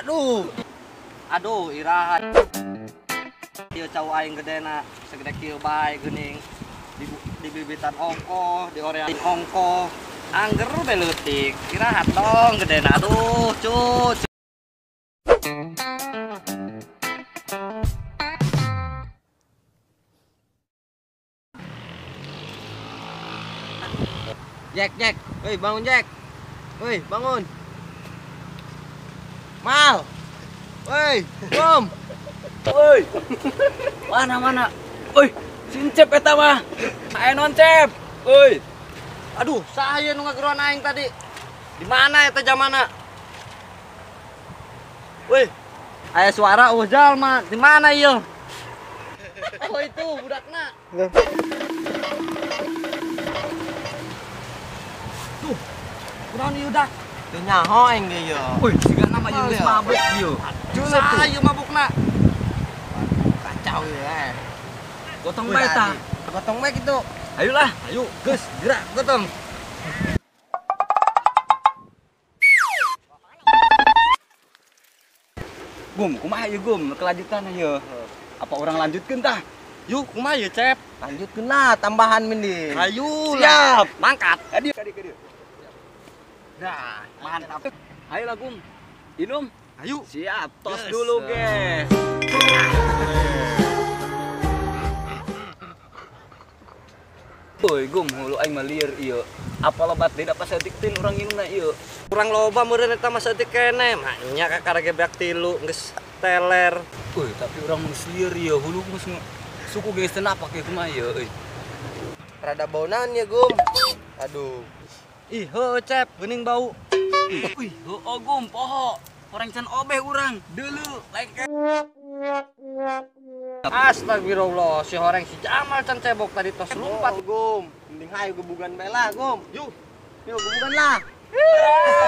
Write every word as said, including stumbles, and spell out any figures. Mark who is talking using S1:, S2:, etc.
S1: Aduh.
S2: Aduh, irahan. Ieu cau aing gedena segede kieu bae geuning. Di, di bibitan ongko, di orean ongko. Angger be leutik. Irahat dong gedena. Aduh, cut.
S1: Jack, Jack. Woi, bangun Jack. Woi, bangun. Mal. Woi, Gum.
S3: Woi. Mana mana? Woi, sincep eta mah. Ayo non cep. Woi.
S2: Aduh, saya nu ngageruan aing tadi. Di mana eta jamana? Woi. Aya suara eueuh jalma. Di mana ieu? Oh itu budakna. Tuh. Kunaon ieu dak?
S1: Teu nyaho aing ge ieu.
S3: Woi, siga nama ieu geus mabuk ieu.
S2: Cula ieu mabukna.
S1: Kacau ya.
S3: Gotong bae tah.
S1: Gotong bae kitu.
S3: Ayolah.
S2: Ayo, geus gerak gotong.
S3: Gum, kumaha ieu Gum? Kelanjutan ieu. Apa orang lanjutkeun tah?
S2: Yuk, kumaha ieu, Cep?
S1: Lanjutkeun lah tambahan mending.
S2: Ayo,
S3: Siap.
S2: mangkat.
S3: Kadi kadi kadi.
S2: Nah, mantap.
S3: Ayolah Gum. Inum.
S2: Ayo.
S3: Siap, tos
S2: Yes.
S3: dulu, guys. Boy, Gum, hulu aing mah lieur ieu. Apa lebat deui dapat saeutik urang inuna ieu.
S2: Kurang loba meureun eta mah saeutik keneh. Nya ka karege beak tilu geus teler.
S3: Boy, tapi urang mah geus lieur ieu. Hulu geus suku geus teu napak ieu kumaha ieu euy.
S1: Rada baunan ya, Gum. Aduh.
S2: Ih, heueuh, Cep, geuning bau.
S3: Wih, heuh Gum, poho. Orang can obeh urang. Deuleu, lengket.
S2: Astagfirullah, si horeng si Jamal can cebok tadi tos lumpat.
S1: Gum. Mending hayu gebugan bela, Gum. Yuk. Yuk gebugan lah.